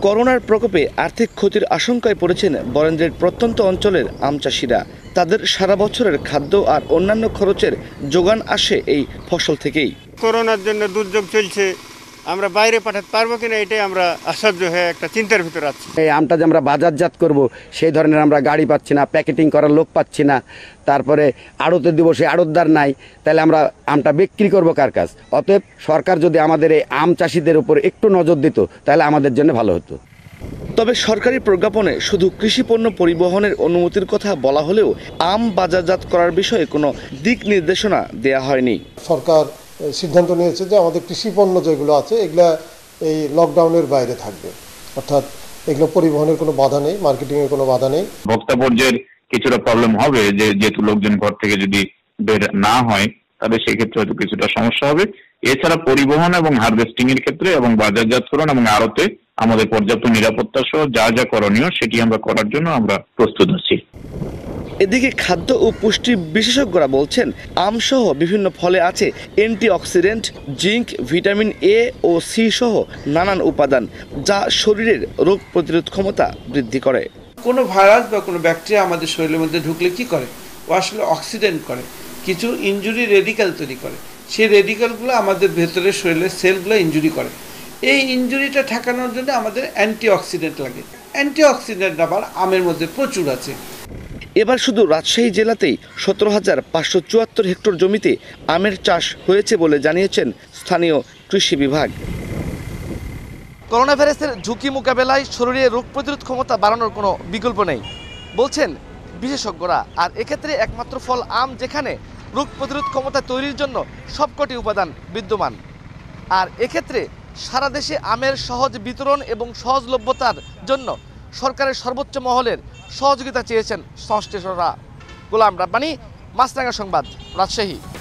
করোনার প্রকোপে আর্থিক ক্ষতির আশঙ্কায় পড়েছেন বরেন্দ্রের প্রত্যন্ত অঞ্চলের আম চাষিরা। তাদের সারা বছরের খাদ্য আর অন্যান্য খরচের যোগান আসে এই ফসল থেকেই। করোনার জন্য দুর্যোগ চলছে, আমরা বাইরে পাঠাতে পারবো কিনা এটাই আমরা আশ্চর্য হয়ে একটা চিন্তার ভিতরে আছি। এই আমটা যে আমরা বাজারজাত করব সেই ধরনের আমরা গাড়ি পাচ্ছি না, প্যাকেটিং করার লোক পাচ্ছি না, তারপরে আড়তে দিব সেই আড়তদার নাই, তাহলে আমরা আমটা বিক্রি করব কার কাছ? অতএব সরকার যদি আমাদের এই আম চাষিদের উপর একটু নজর দিত তাহলে আমাদের জন্য ভালো হতো। তবে সরকারি প্রজ্ঞাপনে শুধু কৃষিপণ্য পরিবহনের অনুমতির কথা বলা হলেও আম বাজারজাত করার বিষয়ে কোনো দিক নির্দেশনা দেয়া হয়নি। সরকার সিদ্ধান্ত নিয়েছে যে আমাদের কৃষি পণ্য যেগুলো আছে এগুলা এই লকডাউনের বাইরে থাকবে, অর্থাৎ এগুলো পরিবহনের কোনো বাধা নেই, মার্কেটিংয়ের কোনো বাধা নেই। ভোক্তা পর্যায়ের কিছুটা প্রবলেম হবে যে যেহেতু লোকজন ঘর থেকে যদি বের না হয় তাহলে সেক্ষেত্রে হয়তো কিছুটা সমস্যা হবে। এছাড়া পরিবহন এবং হারভেস্টিং এর ক্ষেত্রে এবং বাজারজাতকরণ এবং আড়তে আমাদের পর্যাপ্ত নিরাপত্তা সহ যা যা করণীয় সেটি আমরা করার জন্য আমরা প্রস্তুত আছি। এদিকে খাদ্য ও পুষ্টি বিশেষজ্ঞরা বলছেন আমসহ বিভিন্ন ফলে আছে অ্যান্টিঅক্সিডেন্ট, জিঙ্ক, ভিটামিন এ ও সি সহ নানান উপাদান যা শরীরের রোগ প্রতিরোধ ক্ষমতা বৃদ্ধি করে। কোনো ভাইরাস বা কোনো ব্যাকটেরিয়া আমাদের শরীরের মধ্যে ঢুকলে কি করে? ও আসলে অক্সিডেন্ট করে, কিছু ইনজুরি রেডিক্যাল তৈরি করে। সেই রেডিক্যালগুলো আমাদের ভেতরের শরীরের সেলগুলো ইনজুরি করে। এই ইনজুরিটা ঠেকানোর জন্য আমাদের অ্যান্টিঅক্সিডেন্ট লাগে। অ্যান্টিঅক্সিডেন্ট আবার আমের মধ্যে প্রচুর আছে। এবার শুধু রাজশাহী জেলাতেই 17,574 হেক্টর জমিতে আমের চাষ হয়েছে বলে জানিয়েছেন স্থানীয় কৃষি বিভাগ। করোনা ভাইরাসের ঝুঁকি মোকাবেলায় শরীরে রোগ প্রতিরোধ ক্ষমতা বাড়ানোর কোনো বিকল্প নেই বলছেন বিশেষজ্ঞরা। আর এক্ষেত্রে একমাত্র ফল আম, যেখানে রোগ প্রতিরোধ ক্ষমতা তৈরির জন্য সবকটি উপাদান বিদ্যমান। আর এক্ষেত্রে সারা দেশে আমের সহজ বিতরণ এবং সহজলভ্যতার জন্য সরকারের সর্বোচ্চ মহলের সহযোগিতা চেয়েছেন সংশ্লিষ্টরা। গোলাম রাব্বানী, মাছরাঙা সংবাদ, রাজশাহী।